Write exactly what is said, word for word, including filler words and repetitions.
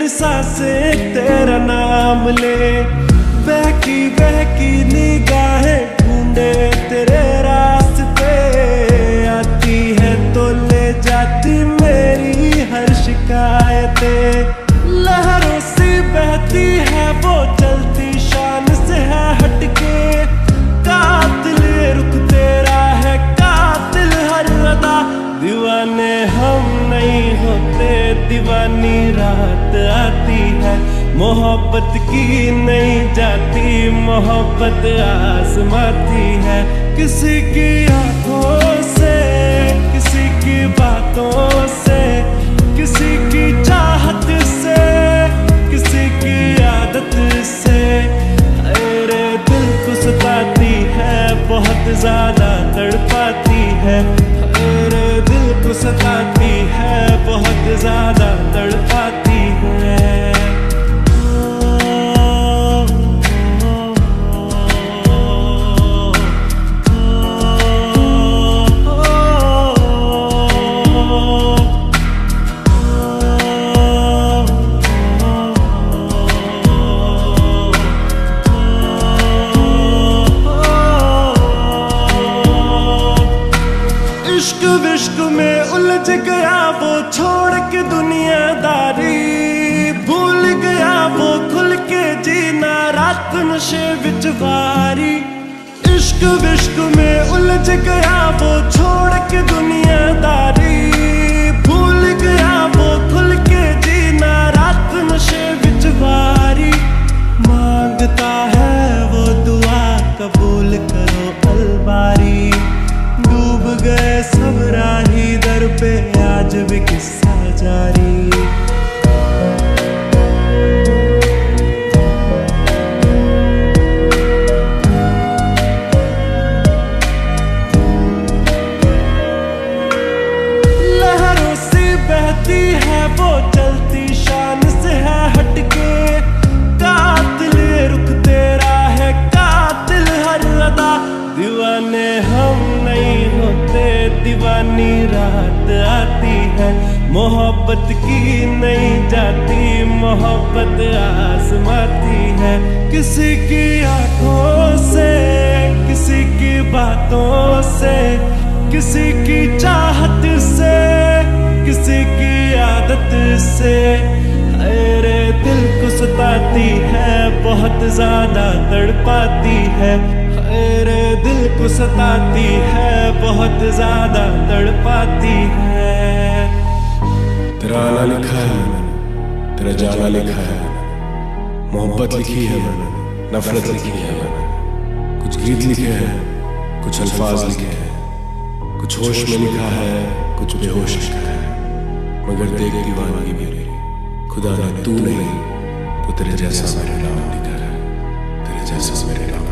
हर सांसें तेरा नाम ले। बहकी बहकी निगाहें ढूंढे तेरे रास्ते, आती है तो ले जाती मेरी हर शिकायतें। लहरों सी बहती है वो चलती शान से है हटके, कातिल रुख तेरा है कातिल हर अदा। दीवाने हम नहीं होते, दीवानी रात आती है। मोहब्बत की नहीं जाती, मोहब्बत आसमाती है। किसी की आंखों से, किसी की बातों से, किसी की चाहत से, किसी की आदत से। अरे दिल को सताती है, बहुत ज्यादा तड़पाती है। अरे दिल को सताती है, बहुत ज्यादा तड़पाती है। इश्क विश्क में उलझ गया वो छोड़ के दुनियादारी, भूल गया वो खुल के जीना रात नशे विच वारी। इश्क विश्क में उलझ गया वो छोड़ के दुनियादारी, भूल गया वो खुल के जीना रात नशे विच वारी। मांगता है वो दुआ कबूल करो अलबारी, डूब गए सब राही दर पे आज भी किस्सा जारी। लहरों सी बहती है वो चलती शान से है हटके, कातिल रुख तेरा है कातिल हर अदा। दीवाने हम नहीं होते, दीवानी रात आती है। मोहब्बत की नहीं जाती, मोहब्बत आसमाती है। किसी की आंखों से, किसी की बातों से, किसी की चाहत से, किसी की आदत से। अरे दिल को सताती है, बहुत ज्यादा तड़पाती है। अरे दिल को सताती है, बहुत ज्यादा तड़पाती है। तेरा आना लिखा है मैंने, तेरा जाना लिखा है। मोहब्बत लिखी है मैंने, नफरत लिखी है मैंने। कुछ गीत लिखे हैं, कुछ अल्फाज लिखे हैं, कुछ होश में लिखा है, कुछ बेहोश लिखा है। मगर देख दीवानगी मेरी, खुदा ने तू नहीं तो तेरे जैसा मेरे नाम लिखा है, तेरे जैसा मेरे नाम।